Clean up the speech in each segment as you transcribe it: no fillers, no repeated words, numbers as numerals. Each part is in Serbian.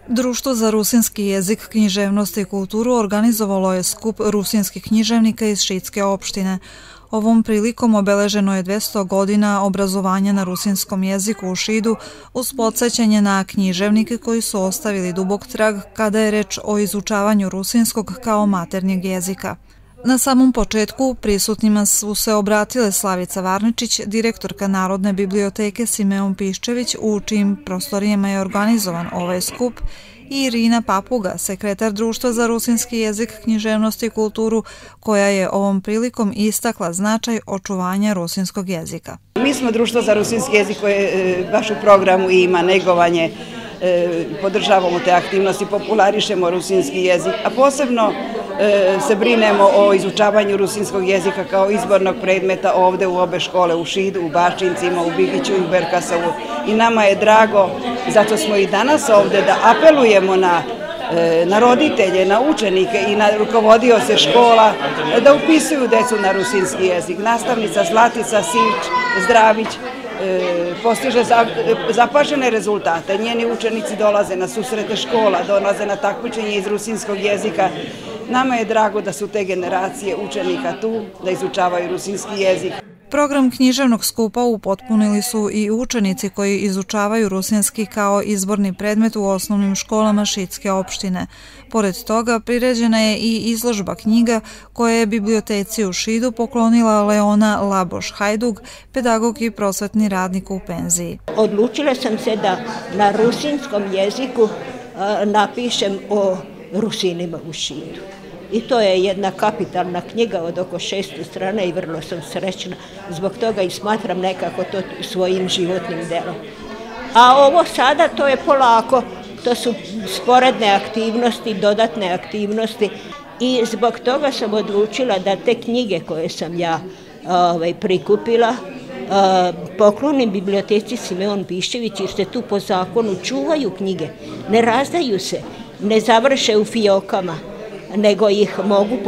Društvo za rusinski jezik, književnost i kulturu organizovalo je skup rusinskih književnika iz Šidske opštine. Ovom prilikom obeleženo je 200 godina obrazovanja na rusinskom jeziku u Šidu uz podsjećanje na književnike koji su ostavili dubok trag kada je reč o izučavanju rusinskog kao maternjeg jezika. Na samom početku prisutnima su se obratile Slavica Varničić, direktorka Narodne biblioteke Simeon Piščević, u čijim prostorijama je organizovan ovaj skup, i Irina Papuga, sekretar Društva za rusinski jezik, književnost i kulturu, koja je ovom prilikom istakla značaj očuvanja rusinskog jezika. Mi smo Društvo za rusinski jezik koje baš u programu ima negovanje, podržavamo te aktivnosti, popularišemo rusinski jezik, a posebno se brinemo o izučavanju rusinskog jezika kao izbornog predmeta ovde u obe škole, u Šidu, u Baščincima, u Bigiću i u Berkasovu. I nama je drago, zato smo i danas ovde, da apelujemo na roditelje, na učenike i na rukovodioce škola da upisuju decu na rusinski jezik. Nastavnica Zlatica Sivč-Zdravić postiže zapažene rezultate. Njeni učenici dolaze na susrete škola, dolaze na takmičenje iz rusinskog jezika. Nama je drago da su te generacije učenika tu, da izučavaju rusinski jezik. Program književnog skupa upotpunili su i učenici koji izučavaju rusinski kao izborni predmet u osnovnim školama Šidske opštine. Pored toga, priređena je i izložba knjiga koja je biblioteci u Šidu poklonila Leona Laboš-Hajdug, pedagog i prosvetni radnik u penziji. Odlučila sam se da na rusinskom jeziku napišem o Rusinima u Šidu. I to je jedna kapitalna knjiga od oko 600 strana i vrlo sam srećna. Zbog toga i smatram nekako to svojim životnim delom. A ovo sada to je polako, to su sporedne aktivnosti, dodatne aktivnosti i zbog toga sam odlučila da te knjige koje sam ja prikupila poklonim biblioteci Simeon Piščević, jer se tu po zakonu čuvaju knjige, ne razdaju se, ne završe u fijokama, nego ih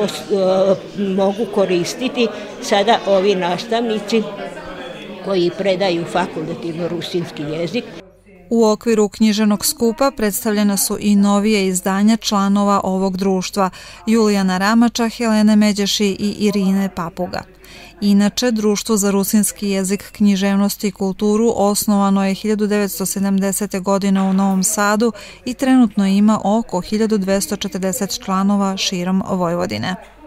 mogu koristiti sada ovi nastavnici koji predaju fakultativno rusinski jezik. U okviru književnog skupa predstavljena su i novije izdanja članova ovog društva, Julijana Ramača, Helene Međeši i Irine Papuga. Inače, Društvo za rusinski jezik, književnost i kulturu osnovano je 1970. godine u Novom Sadu i trenutno ima oko 1240 članova širom Vojvodine.